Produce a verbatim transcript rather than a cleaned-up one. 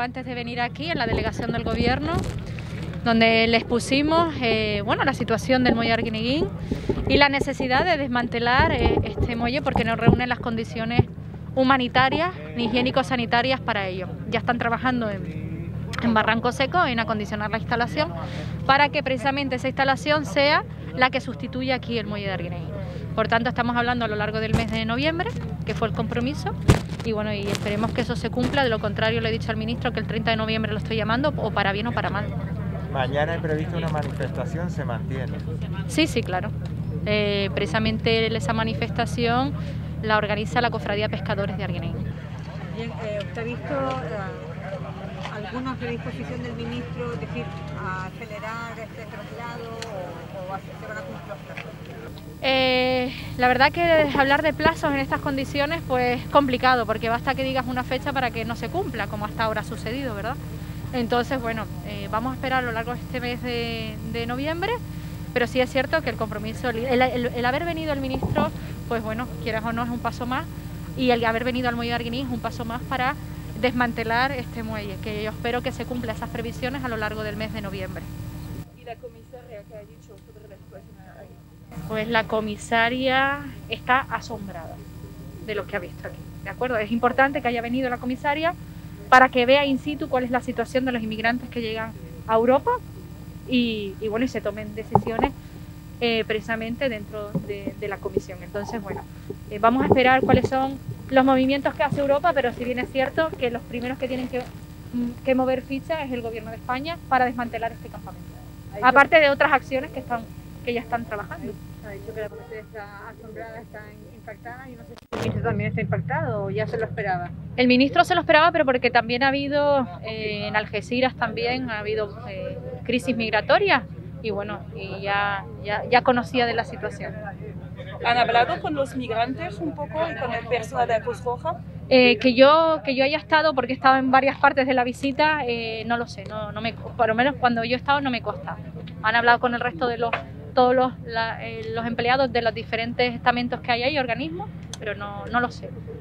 antes de venir aquí en la delegación del Gobierno, donde les pusimos eh, bueno, la situación del muelle de Arguineguín y la necesidad de desmantelar eh, este muelle porque no reúne las condiciones humanitarias ni higiénico-sanitarias para ello. Ya están trabajando en, en Barranco Seco en acondicionar la instalación para que precisamente esa instalación sea la que sustituya aquí el muelle de Arguineguín. Por tanto, estamos hablando a lo largo del mes de noviembre, que fue el compromiso, y bueno, y esperemos que eso se cumpla. De lo contrario, le he dicho al ministro que el treinta de noviembre lo estoy llamando, o para bien o para mal. Mañana hay previsto una manifestación, ¿se mantiene? Sí, sí, claro. Eh, precisamente esa manifestación la organiza la Cofradía de Pescadores de Arguineguín. Bien, eh, ¿usted ha visto eh, alguna predisposición del ministro, es decir, a acelerar este traslado o, o a, se van a cumplir los plazos? Eh, la verdad que hablar de plazos en estas condiciones pues es complicado, porque basta que digas una fecha para que no se cumpla, como hasta ahora ha sucedido, ¿verdad? Entonces, bueno, eh, vamos a esperar a lo largo de este mes de, de noviembre, pero sí es cierto que el compromiso, el, el, el haber venido el ministro, pues bueno, quieras o no, es un paso más, y el haber venido al muelle de Arguineguín es un paso más para desmantelar este muelle, que yo espero que se cumpla esas previsiones a lo largo del mes de noviembre. ¿Y la comisaria qué ha dicho sobre la situación ahí? Pues la comisaria está asombrada de lo que ha visto aquí, ¿de acuerdo? Es importante que haya venido la comisaria para que vea in situ cuál es la situación de los inmigrantes que llegan a Europa y, y bueno, y se tomen decisiones eh, precisamente dentro de, de la comisión. Entonces, bueno, eh, vamos a esperar cuáles son los movimientos que hace Europa, pero si bien es cierto que los primeros que tienen que, que mover ficha es el Gobierno de España para desmantelar este campamento, aparte de otras acciones que están que ya están trabajando. Ha dicho que la comisaria está asombrada, está impactada, y no sé si el ministro también está impactado o ya se lo esperaba. El ministro se lo esperaba, pero porque también ha habido eh, en Algeciras también ha habido eh, crisis migratoria y bueno, y ya, ya, ya conocía de la situación. ¿Han hablado con los migrantes un poco y con el personal de la Cruz Roja? Eh, que yo que yo haya estado, porque he estado en varias partes de la visita, eh, no lo sé, no, no me, por lo menos cuando yo he estado no me consta. Han hablado con el resto de los todos los, la, eh, los empleados de los diferentes estamentos que hay ahí, organismos, pero no, no lo sé.